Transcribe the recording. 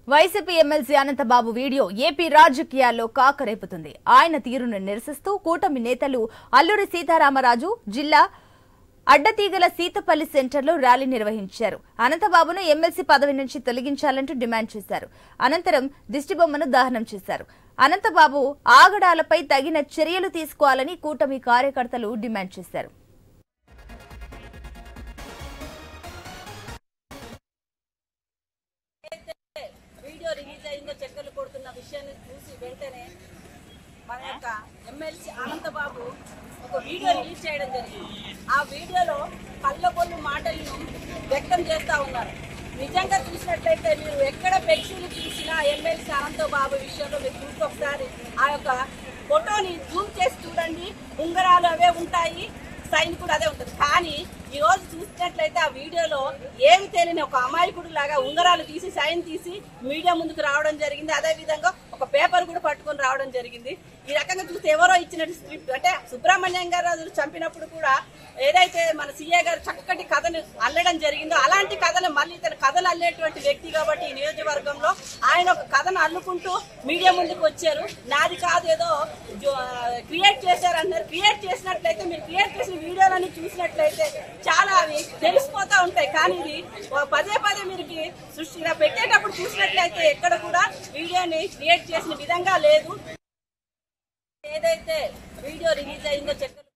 YCP MLC Anantababu video AP రాజకీయాల్లో కాకరేపుతుంది. ఆయన తీరును నిరసిస్తూ కూటమి నేతలు అల్లూరి సీతారామరాజు జిల్లా అడ్డతీగల సీతపల్లి సెంటర్లో ర్యాలీ నిర్వహించారు. అనంతబాబును ఎమ్మెల్సీ పదవి నుంచి తొలగించాలంటూ డిమాండ్ చేశారు. అనంతరం దిష్టిబొమ్మను దహనం చేశారు. అనంతబాబు ఆగడాలపై తగిన చర్యలు తీసుకోవాలని కూటమి కార్యకర్తలు డిమాండ్ చేశారు. చక్కర్లు కొడుతున్న విషయాన్ని చూసి వెంటనే మన యొక్క ఎమ్మెల్సీ అనంతబాబు ఒక వీడియో రిలీజ్ చేయడం జరిగింది. ఆ వీడియోలో కళ్ళబొల్లు మాటలను వ్యక్తం చేస్తూ ఉన్నారు. నిజంగా చూసినట్లయితే మీరు ఎక్కడ ఫ్లెక్సీలు చూసినా ఎమ్మెల్సీ అనంతబాబు విషయంలో మీరు చూసి ఒకసారి ఆ యొక్క ఫోటోని జూమ్ చేసి చూడండి. ఉంగరాలు అవే ఉంటాయి, సైన్ కూడా అదే ఉంటుంది. కానీ ఈ రోజు చూసినట్లయితే ఆ వీడియోలో ఏమి తెలియని ఒక అమాయకుడు లాగా ఉంగరాలు తీసి సైన్ తీసి మీడియా ముందుకు రావడం జరిగింది. అదే విధంగా ఒక పేపర్ కూడా పట్టుకొని రావడం జరిగింది. ఈ రకంగా చూస్తే ఎవరో ఇచ్చినట్టు స్క్రిప్ట్ అంటే సుబ్రహ్మణ్యం గారు చంపినప్పుడు కూడా ఏదైతే మన సీఏ గారు చక్కటి కథను అల్లడం జరిగిందో అలాంటి కథను మళ్ళీ తన కథలు అల్లేటువంటి వ్యక్తి కాబట్టి ఈ నియోజకవర్గంలో ఆయన ఒక కథను అల్లుకుంటూ మీడియా ముందుకు వచ్చారు. నాది కాదు ఏదో క్రియేట్ చేశారన్నారు. క్రియేట్ చేసినట్లయితే మీరు క్రియేట్ చేసిన వీడియోలన్నీ చూసినట్లయితే చాలా అవి తెలిసిపోతా ఉంటాయి. కానీ ఇది పదే పదే మీరు సృష్టి పెట్టేటప్పుడు చూసినట్లయితే ఎక్కడ కూడా వీడియోని క్రియేట్ చేసిన విధంగా లేదు. ఏదైతే వీడియో రిలీజ్ అయిందో చెక్